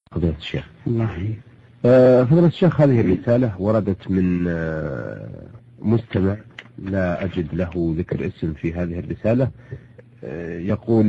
فضيلة الشيخ. الله. فضيلة الشيخ، هذه الرسالة وردت من مستمع لا أجد له ذكر اسم في هذه الرسالة. يقول: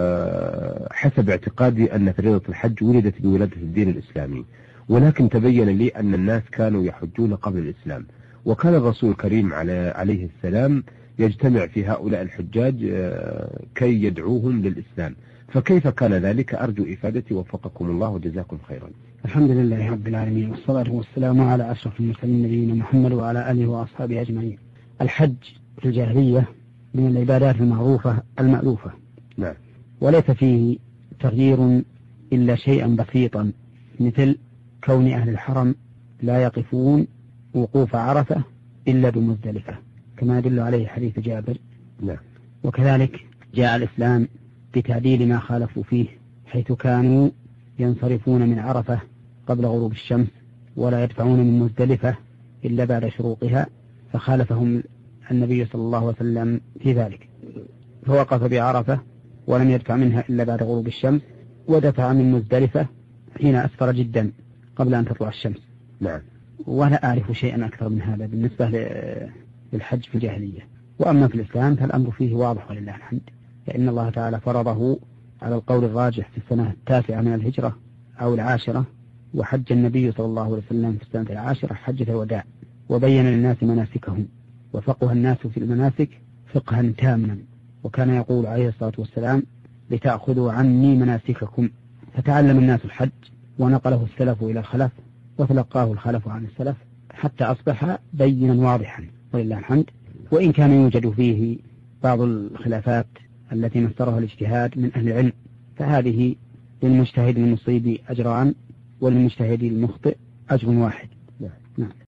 حسب اعتقادي أن فريضة الحج ولدت بولادة الدين الإسلامي، ولكن تبين لي أن الناس كانوا يحجون قبل الإسلام، وكان الرسول الكريم عليه السلام يجتمع في هؤلاء الحجاج كي يدعوهم للإسلام، فكيف كان ذلك؟ أرجو إفادتي وفقكم الله وجزاكم خيرا. الحمد لله رب العالمين، والصلاة والسلام على أشرف المرسلين نبينا محمد وعلى آله وأصحابه أجمعين. الحج في الجاهلية من العبادات المعروفة المألوفة، نعم، وليس فيه تغيير إلا شيئا بسيطا، مثل كون أهل الحرم لا يقفون وقوف عرفة إلا بمزدلفة، كما يدل عليه حديث جابر. نعم. وكذلك جاء الإسلام بتعديل ما خالفوا فيه، حيث كانوا ينصرفون من عرفة قبل غروب الشمس، ولا يدفعون من مزدلفة إلا بعد شروقها، فخالفهم النبي صلى الله عليه وسلم في ذلك، فوقف بعرفة ولم يدفع منها إلا بعد غروب الشمس، ودفع من مزدلفة حين أسفر جدا قبل أن تطلع الشمس. نعم. ولا أعرف شيئا أكثر من هذا بالنسبة للحج في الجاهلية. وأما في الإسلام فالأمر فيه واضح ولله الحمد، فإن الله تعالى فرضه على القول الراجح في السنة 9 من الهجرة أو 10، وحج النبي صلى الله عليه وسلم في السنة 10 حجة الوداع، وبين للناس مناسكهم، وفقه الناس في المناسك فقها تاما، وكان يقول عليه الصلاة والسلام: لتأخذوا عني مناسككم. فتعلم الناس الحج ونقله السلف إلى الخلف، وتلقاه الخلف عن السلف، حتى أصبح بينا واضحا ولله الحمد. وإن كان يوجد فيه بعض الخلافات التي نصرها الاجتهاد من أهل العلم، فهذه للمجتهد المصيب أجران، وللمجتهد المخطئ أجر واحد. نعم.